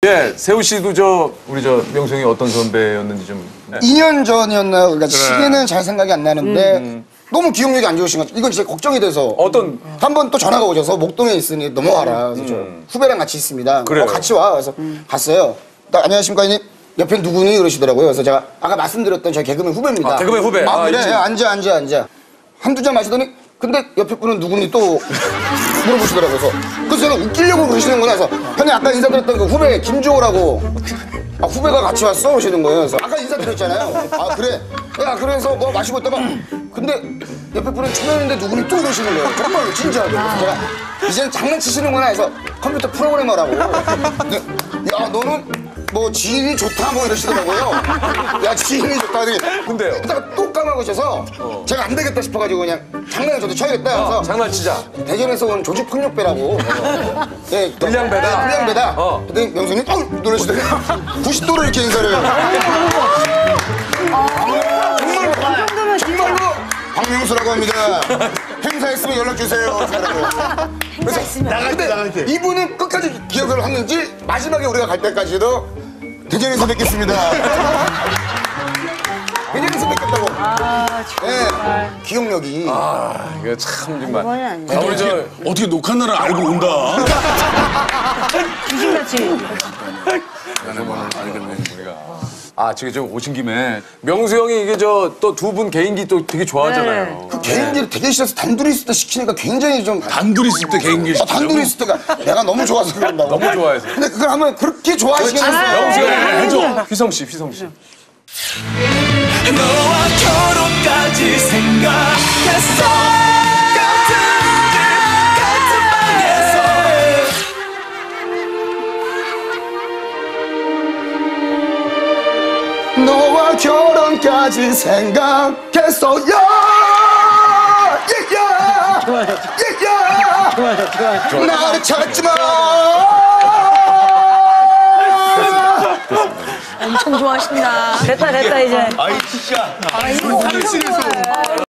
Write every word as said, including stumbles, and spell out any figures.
예, 세호 씨도 저 우리 저 명수 형이 어떤 선배였는지 좀. 네. 이 년 전이었나요? 그러니까 시기는 잘 생각이 안 나는데 음. 너무 기억력이 안 좋으신 거죠. 이건 진짜 걱정이 돼서 어떤 한 번 또 전화가 오셔서 목동에 있으니 넘어와라. 그래서 저 후배랑 같이 있습니다. 그래요. 어, 같이 와. 그래서 갔어요. 딱 안녕하십니까 형님. 옆에 누구니? 그러시더라고요. 그래서 제가 아까 말씀드렸던 저희 개그맨 후배입니다. 아, 개그맨 후배. 아, 아, 그래? 있지. 야, 앉아, 앉아, 앉아. 한두 잔 마시더니 근데 옆에 분은 누구니 또 물어보시더라고요. 그래서, 그래서 제가 웃기려고 그러시는구나 해서 형님 아까 인사드렸던 그 후배 김주호라고 아, 후배가 같이 왔어? 오시는 거예요. 그래서 아까 인사드렸잖아요. 아, 그래? 야, 그래서 뭐 마시고 있다가 근데 옆에 분은 초면인데 누구니 또 그러시는 거예요. 정말로 진짜로. 그래서 제가 이제는 장난치시는구나 해서 컴퓨터 프로그래머라고. 근데 야, 너는 뭐 지인이 좋다 뭐 이러시더라고요. 야, 지인이 좋다. 근데요? 이따가 또 까먹으셔서 제가 안 되겠다 싶어가지고 그냥 장난을 저도 쳐야겠다. 그래서 어, 장난치자. 대전에서 온 조직폭력배라고. 예, 또- 불량배다. 네, 불량배다. 어. 그랬더니 명수님 어 놀라시더라고요. 구십 도로 이렇게 인사를 해요. 정말, 정말로 박명수라고 합니다. 행사 있으면 연락 주세요. 그래서 나갈 때, 나갈 때. 이분은 끝까지 기억을 하는지 마지막에 우리가 갈 때까지도 대전에서 뵙겠습니다. 대전에서 뵙겠다고. 아, 네, 기억력이. 아, 이거 참 정말. 이번이 아니야. 아, 우리 저 어떻게 녹화 날을 알고 온다. 귀신같이. 아, 지금 저 오신 김에 명수 형이 이게 저 또 두 분 개인기 또 되게 좋아하잖아요. 그 개인기를 되게 싫어서 단둘이 있을 때 시키니까 굉장히 좀. 단둘이 있을 때 개인기 어, 단둘이 있을 때가 내가 너무 좋아서 그런다고. 너무 좋아해서. 근데 그걸 하면 그렇게 좋아하시겠어요. 명수 형이 해줘. 휘성 씨, 휘성 씨. 너와 결혼까지 생각했어 같은 집 같은 방에서 너와 결혼까지 생각했어요. 예야. 예야. 나를 찾지 마. 엄청 좋아하신다. 됐다, 됐다, 이제. 아이 진짜. 아, 이거 엄청 좋아해.